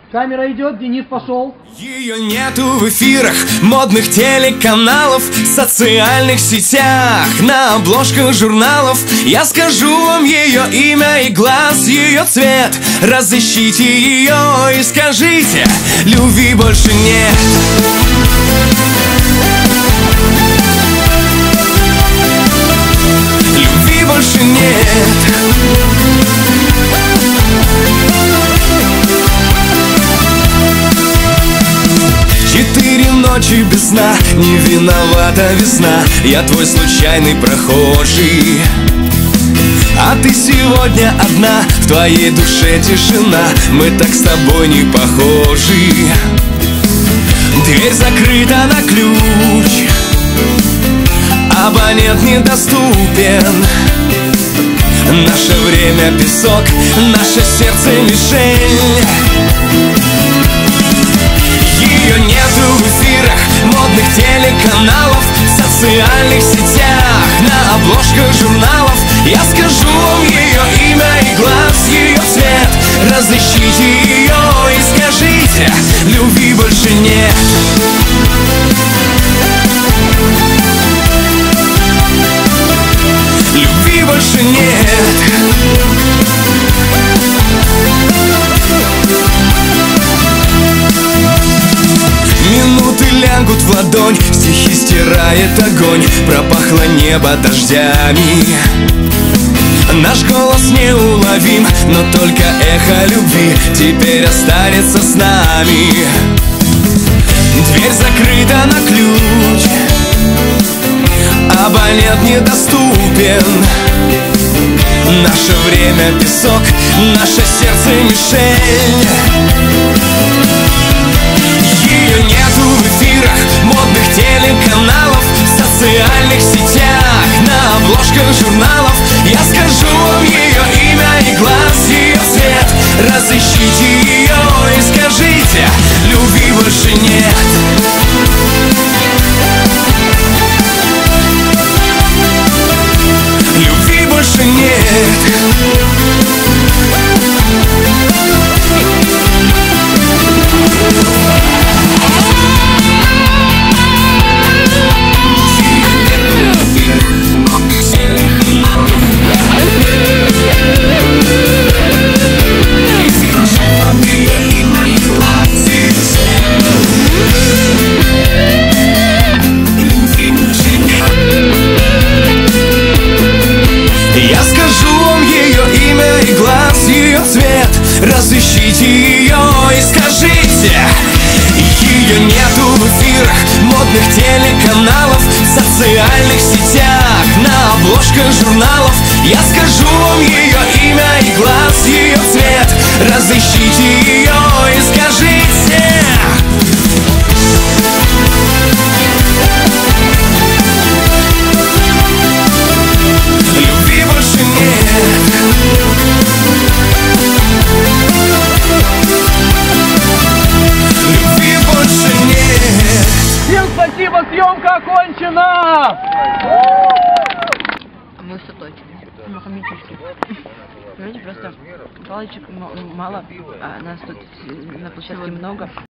Камера идет, Денис пошел. Ее нету в эфирах модных телеканалов, в социальных сетях, на обложках журналов. Я скажу вам ее имя и глаз, ее цвет. Разыщите ее и скажите: любви больше нет. Любви больше нет. 4 ночи без сна, не виновата весна. Я твой случайный прохожий, а ты сегодня одна, в твоей душе тишина. Мы так с тобой не похожи. Дверь закрыта на ключ, абонент недоступен. Наше время песок, наше сердце мишень. Ее нету в эфирах модных телеканалов, в социальных сетях, на обложках журналов. Я скажу вам ее имя и глаз, ее цвет. Разыщите ее и скажите: любви больше нет. Любви больше нет. Минуты лягут в ладонь, стихи стирает огонь. Пропахло небо дождями. Наш голос неуловим, но только эхо любви теперь останется с нами. Дверь закрыта на ключ, абонент недоступен. Наше время песок, наше сердце мишень. Ее нету в эфирах модных телеканалов, в социальных сетях, на обложках журналов. Я скажу вам ее имя и глаз, ее цвет. Разыщите ее и скажите: любви больше нет. Любви больше нет. Я скажу вам ее имя и глаз, ее цвет. Разыщите ее и скажите: ее нету в эфирах модных телеканалов, в социальных сетях, на обложках журналов. Я скажу вам ее имя и глаз, ее цвет. Разыщите ее и скажите: любви больше нет. Любви больше нет. Всем спасибо, съемка окончена! Мы все точно. Ну, хомячишки. Понимаете, просто палочек мало, а нас тут на площадке много.